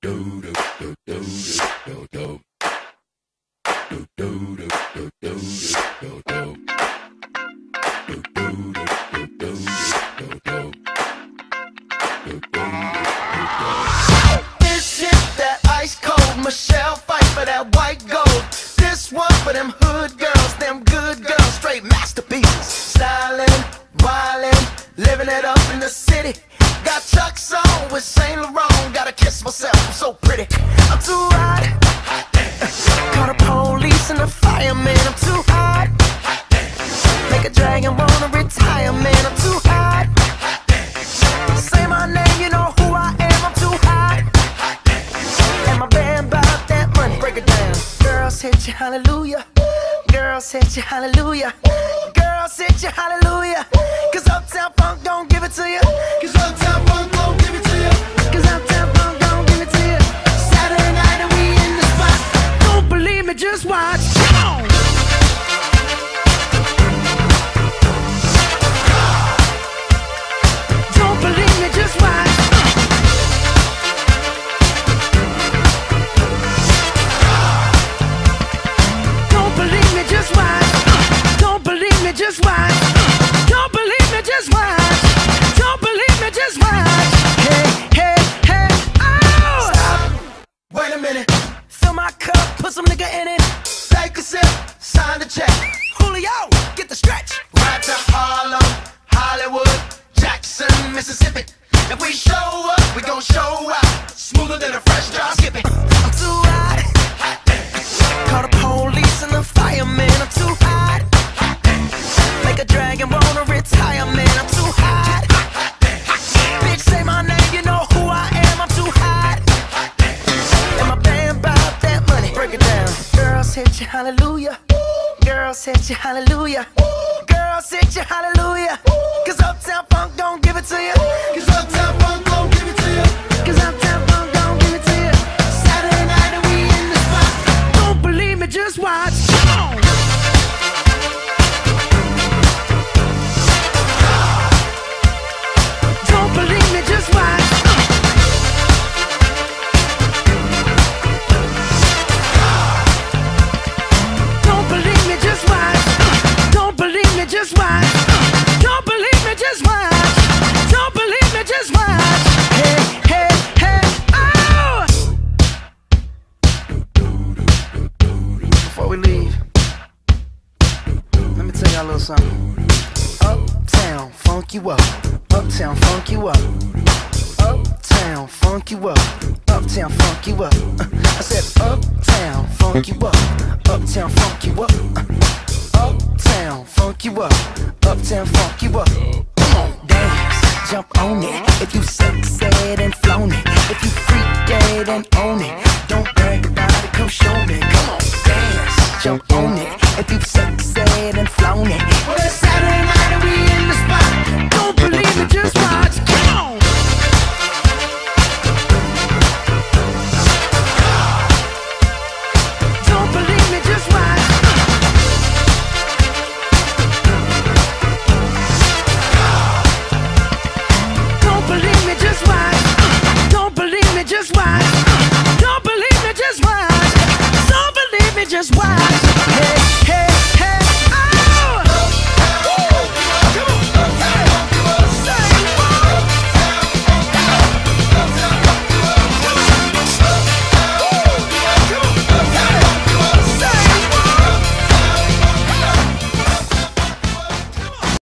that ice cold Michelle fight for that white gold. This one for them hood girls, them good girls, straight masterpieces. Stylin', wildin', living it up in the city. Got Chuck's on with Saint Laurent. Gotta kiss myself, I'm so pretty. I'm too hot. Call the police and the fireman. I'm too hot. Make a dragon wanna retire, man. I'm too hot. Say my name, you know who I am. I'm too hot. And my band bought that money. Break it down. Girls hit you, hallelujah. Girls hit you, hallelujah. Girls hit you, hallelujah. Cause Uptown Funk don't give it to you. Cause Uptown Funk don't give it to you. Cause Uptown Funk don't give it to you. Saturday night and we in the spot. Don't believe me, just watch. Come on. Don't believe me, just watch. Don't believe me, just watch. Don't believe me, just watch. Don't believe me, just watch. Don't believe me, just watch. Hey, hey, hey, oh! Stop. Wait a minute. Fill my cup, put some nigga in it. Take a sip, sign the check. Julio, get the stretch. Right to Harlem, Hollywood, Jackson, Mississippi. If we show up, we gon' show out. Smoother than a fresh drop skipping. I'm too hot. Call the police and the fireman. I'm too hot. Make a dragon wanna retire, man. I'm too hot. Bitch, say my name, you know who I am. I'm too hot. And my band bought that money. Break it down. Girls hit you, hallelujah. Girls hit you, hallelujah. Girls hit you, hallelujah. Cause Uptown Funk don't give it to you. Cause Uptown Funk don't give it to you. Cause Uptown Funk don't give it to you. Saturday night and we in the spot. Don't believe me, just watch. Come on. Don't believe me, just watch. Don't believe me, just watch. Don't believe me, just watch. Don't believe me, just watch. Don't believe me, just watch. Hey, hey, hey, oh! Before we leave, let me tell y'all a little something. Uptown, funk you up. Uptown, funk you up. Uptown, funk you up. Uptown, funk you up. I said uptown, funk you up. Uptown, funk you up. Uptown, funk you up. Uptown, funk you up. Come on, dance, jump on it. If you suck, said and flown it. If you freak dead and own it.